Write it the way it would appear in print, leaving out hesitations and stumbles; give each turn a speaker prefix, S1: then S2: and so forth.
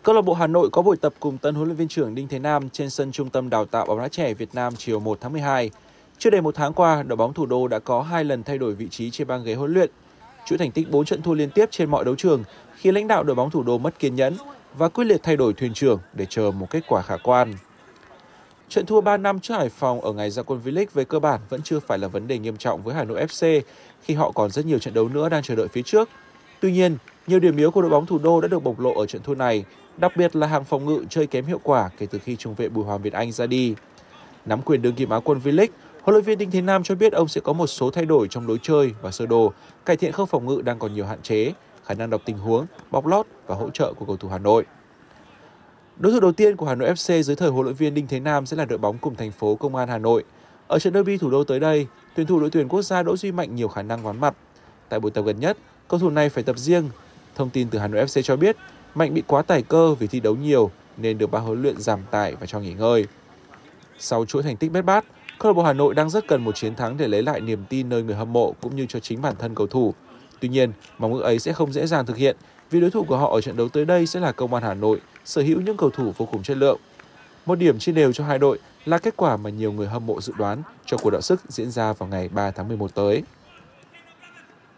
S1: Câu lạc bộ Hà Nội có buổi tập cùng tân huấn luyện viên trưởng Đinh Thế Nam trên sân Trung tâm Đào tạo bóng đá trẻ Việt Nam chiều 1 tháng 12. Chưa đầy một tháng qua, đội bóng thủ đô đã có 2 lần thay đổi vị trí trên băng ghế huấn luyện. Chuỗi thành tích 4 trận thua liên tiếp trên mọi đấu trường khiến lãnh đạo đội bóng thủ đô mất kiên nhẫn và quyết liệt thay đổi thuyền trưởng để chờ một kết quả khả quan. Trận thua 3-5 trước Hải Phòng ở ngày ra quân V-League về cơ bản vẫn chưa phải là vấn đề nghiêm trọng với Hà Nội FC khi họ còn rất nhiều trận đấu nữa đang chờ đợi phía trước. Tuy nhiên, nhiều điểm yếu của đội bóng thủ đô đã được bộc lộ ở trận thua này, đặc biệt là hàng phòng ngự chơi kém hiệu quả kể từ khi trung vệ Bùi Hoàng Việt Anh ra đi. Nắm quyền đương kim Á quân V-League, huấn luyện viên Đinh Thế Nam cho biết ông sẽ có một số thay đổi trong lối chơi và sơ đồ, cải thiện khâu phòng ngự đang còn nhiều hạn chế, khả năng đọc tình huống, bóc lót và hỗ trợ của cầu thủ Hà Nội. Đối thủ đầu tiên của Hà Nội FC dưới thời huấn luyện viên Đinh Thế Nam sẽ là đội bóng cùng thành phố Công an Hà Nội. Ở trận derby thủ đô tới đây, tuyển thủ đội tuyển quốc gia Đỗ Duy Mạnh nhiều khả năng vắng mặt. Tại buổi tập gần nhất, cầu thủ này phải tập riêng. Thông tin từ Hà Nội FC cho biết, Mạnh bị quá tải cơ vì thi đấu nhiều nên được ban huấn luyện giảm tải và cho nghỉ ngơi. Sau chuỗi thành tích bết bát, câu lạc bộ Hà Nội đang rất cần một chiến thắng để lấy lại niềm tin nơi người hâm mộ cũng như cho chính bản thân cầu thủ. Tuy nhiên, mong ước ấy sẽ không dễ dàng thực hiện vì đối thủ của họ ở trận đấu tới đây sẽ là Công an Hà Nội, sở hữu những cầu thủ vô cùng chất lượng. Một điểm chia đều cho hai đội là kết quả mà nhiều người hâm mộ dự đoán cho cuộc đọ sức diễn ra vào ngày 3 tháng 11 tới.